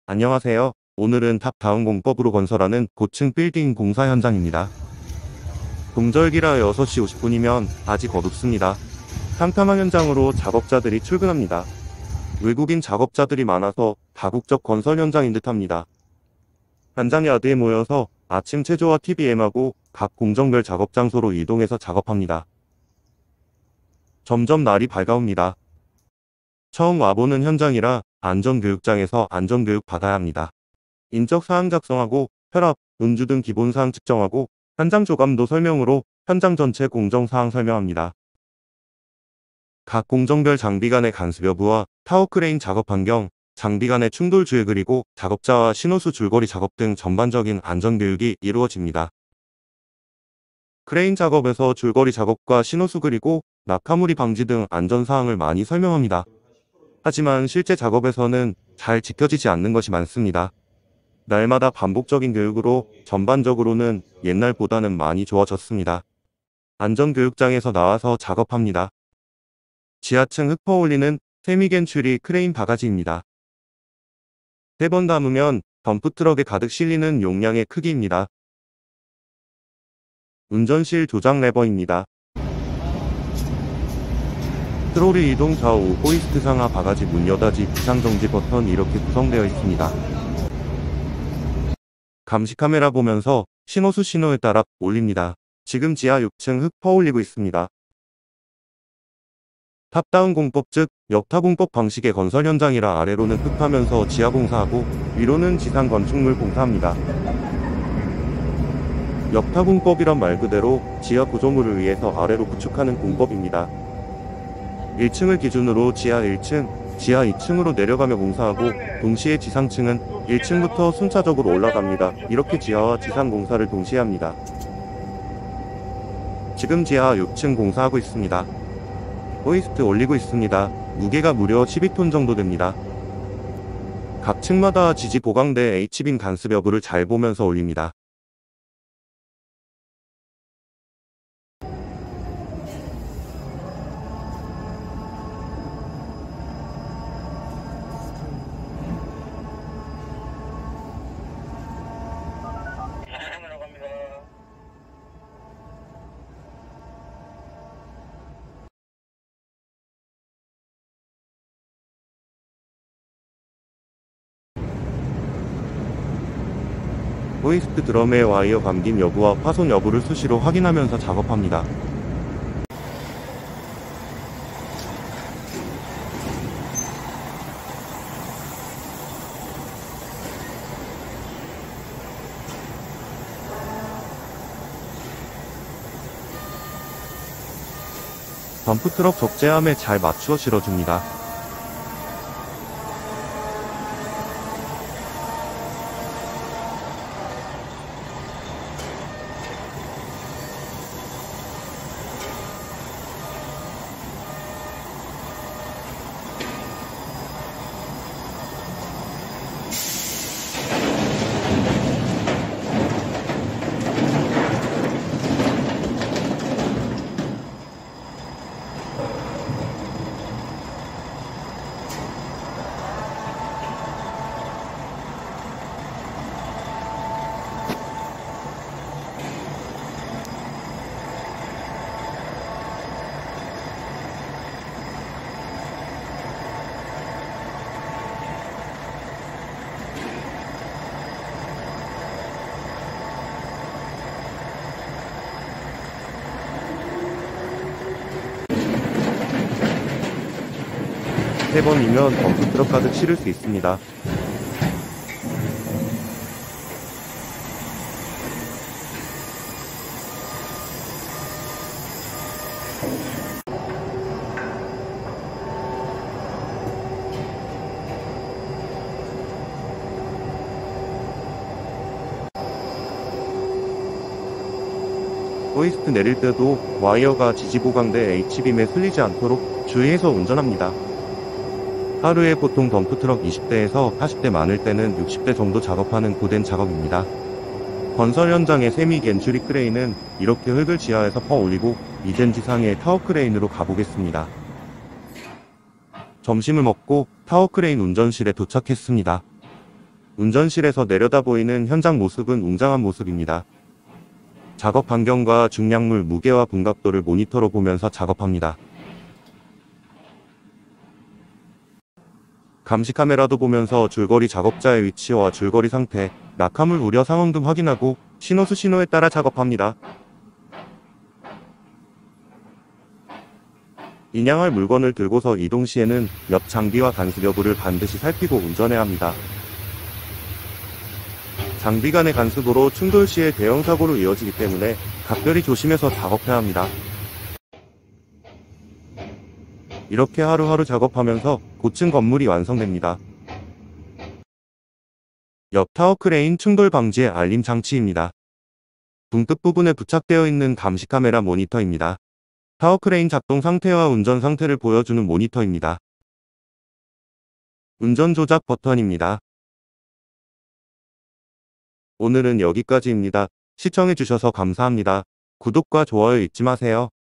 안녕하세요. 오늘은 탑다운 공법으로 건설하는 고층 빌딩 공사 현장입니다. 동절기라 6시 50분이면 아직 어둡습니다. 캄캄한 현장으로 작업자들이 출근합니다. 외국인 작업자들이 많아서 다국적 건설 현장인 듯합니다. 현장 야드에 모여서 아침 체조와 TBM하고 각 공정별 작업 장소로 이동해서 작업합니다. 점점 날이 밝아옵니다. 처음 와보는 현장이라 안전교육장에서 안전교육 받아야 합니다. 인적사항 작성하고 혈압, 음주 등 기본사항 측정하고 현장 조감도 설명으로 현장 전체 공정사항 설명합니다. 각 공정별 장비 간의 간섭 여부와 타워크레인 작업 환경, 장비 간의 충돌 주의 그리고 작업자와 신호수 줄거리 작업 등 전반적인 안전교육이 이루어집니다. 크레인 작업에서 줄거리 작업과 신호수 그리고 낙하무리 방지 등 안전사항을 많이 설명합니다. 하지만 실제 작업에서는 잘 지켜지지 않는 것이 많습니다. 날마다 반복적인 교육으로 전반적으로는 옛날보다는 많이 좋아졌습니다. 안전교육장에서 나와서 작업합니다. 지하층 흙 퍼올리는 세미겐츄리 크레인 바가지입니다. 3번 담으면 덤프트럭에 가득 실리는 용량의 크기입니다. 운전실 조작 레버입니다. 트롤 이동 좌우 호이스트 상하 바가지 문 여닫이 비상정지 버튼 이렇게 구성되어 있습니다. 감시 카메라 보면서 신호수 신호에 따라 올립니다. 지금 지하 6층 흙 퍼올리고 있습니다. 탑다운 공법 즉 역타 공법 방식의 건설 현장이라 아래로는 흙 파면서 지하 공사하고 위로는 지상 건축물 공사합니다. 역타 공법이란 말 그대로 지하 구조물을 위해서 아래로 구축하는 공법입니다. 1층을 기준으로 지하 1층, 지하 2층으로 내려가며 공사하고 동시에 지상층은 1층부터 순차적으로 올라갑니다. 이렇게 지하와 지상 공사를 동시에 합니다. 지금 지하 6층 공사하고 있습니다. 호이스트 올리고 있습니다. 무게가 무려 12톤 정도 됩니다. 각 층마다 지지 보강대 H빔 간습 여부를 잘 보면서 올립니다. 호이스트 드럼의 와이어 감김 여부와 파손 여부를 수시로 확인하면서 작업합니다. 덤프트럭 적재함에 잘 맞추어 실어줍니다. 세 번이면 덤프트럭 가득 실을 수 있습니다. 호이스트 내릴 때도 와이어가 지지보강대 H빔에 쓸리지 않도록 주의해서 운전합니다. 하루에 보통 덤프트럭 20대에서 40대 많을 때는 60대 정도 작업하는 고된 작업입니다. 건설 현장의 세미 겐츄리 크레인은 이렇게 흙을 지하에서 퍼올리고 이젠 지상의 타워 크레인으로 가보겠습니다. 점심을 먹고 타워 크레인 운전실에 도착했습니다. 운전실에서 내려다 보이는 현장 모습은 웅장한 모습입니다. 작업 반경과 중량물 무게와 분각도를 모니터로 보면서 작업합니다. 감시 카메라도 보면서 줄거리 작업자의 위치와 줄거리 상태, 낙하물 우려 상황 등 확인하고 신호수 신호에 따라 작업합니다. 인양할 물건을 들고서 이동 시에는 옆 장비와 간섭 여부를 반드시 살피고 운전해야 합니다. 장비 간의 간섭으로 충돌 시에 대형 사고로 이어지기 때문에 각별히 조심해서 작업해야 합니다. 이렇게 하루하루 작업하면서 고층 건물이 완성됩니다. 옆 타워 크레인 충돌 방지의 알림 장치입니다. 붕끝 부분에 부착되어 있는 감시 카메라 모니터입니다. 타워 크레인 작동 상태와 운전 상태를 보여주는 모니터입니다. 운전 조작 버튼입니다. 오늘은 여기까지입니다. 시청해주셔서 감사합니다. 구독과 좋아요 잊지 마세요.